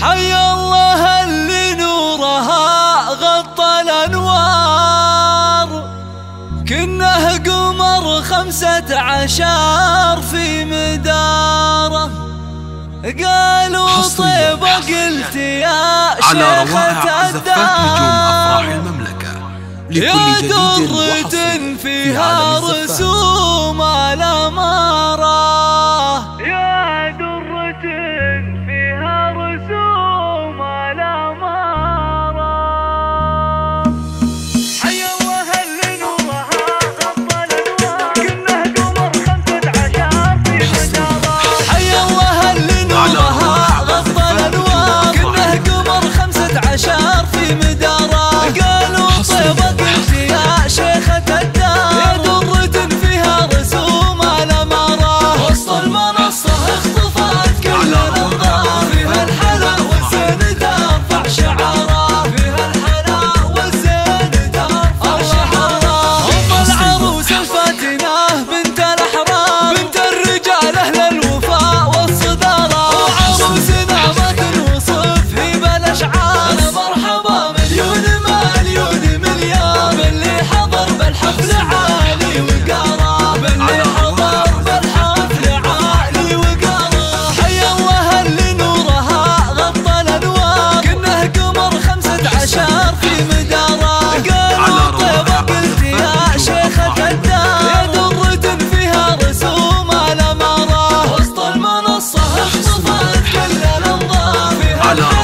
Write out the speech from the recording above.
حي الله اللي نورها غطى الأنوار، كنه قمر 15 في مداره. قالوا طيبة قلت يا شيخة الدار، يا درة فيها رسوم الأمارة، يا درة فيها رسوم الأمارة. حي الله اللي نورها غطى الأنوار، كنه قمر 15 في مداره. حي الله اللي نورها غطى الأنوار، كنه قمر 15 في مداره. قالوا طيبة قلت يا شيخة الدار، يا درة فيها رسوم الأمارة. وسط المنصة اختفت كل الأنظار، فيها الحلا والزين ترفع شعاره، فيها الحلا والزين ترفع شعاره. أم العروس الفاتنة بنت الأحرار، بنت الرجال أهل الوفاء والصدارة. وعروسنا ما تنوصف هي بالأشعار، مرحبا مليون مليون مليار، باللي حضر بالحفل عالي وقاره، باللي حضر بالحفل عالي وقاره. حي الله اللي نورها غطى الأنوار، كنه قمر 15 في مداره. قالوا طيبة قلت يا شيخة الدار، يا درة فيها رسوم الأمارة. وسط المنصة اختفت كل الأنظار، فيها